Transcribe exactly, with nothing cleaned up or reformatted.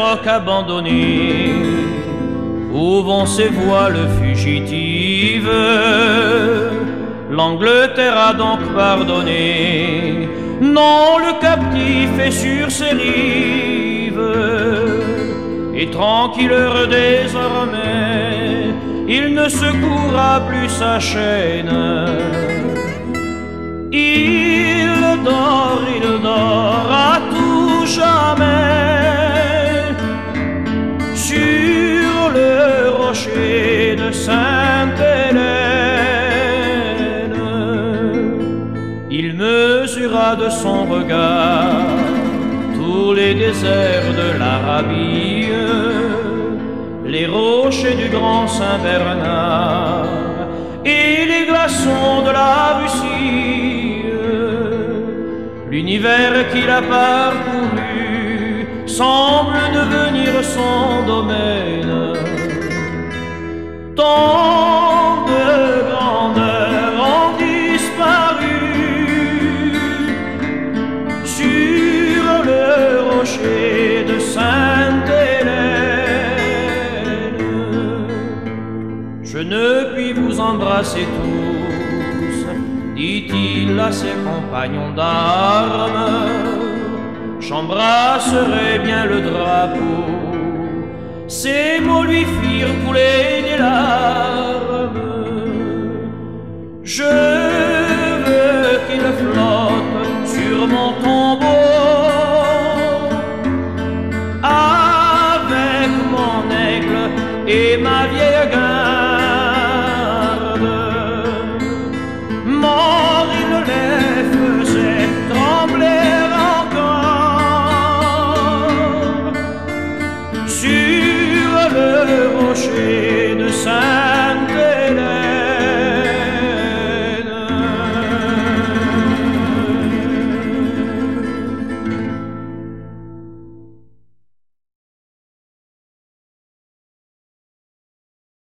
roc abandonné, où vont ces voiles fugitives? L'Angleterre a donc pardonné. Non, le captif est sur ses rives, et tranquilleur désormais, il ne secourra plus sa chaîne. Il dort, il dort à tout jamais sur le rocher de Sainte-Hélène. Il mesura de son regard tous les déserts de l'Arabie, les rochers du grand Saint-Bernard et les glaçons de la Russie. L'univers qu'il a parcouru semble devenir son domaine. Tant de grandeurs ont disparu sur le rocher de Sainte-Hélène. Je ne puis vous embrasser tous, dit-il à ses compagnons d'armes. J'embrasserai bien le drapeau. Ces mots lui firent couler des larmes. Je veux qu'il flotte sur mon tombeau avec mon aigle et ma vieille garde. Mort, il les faisait trembler encore sur le rocher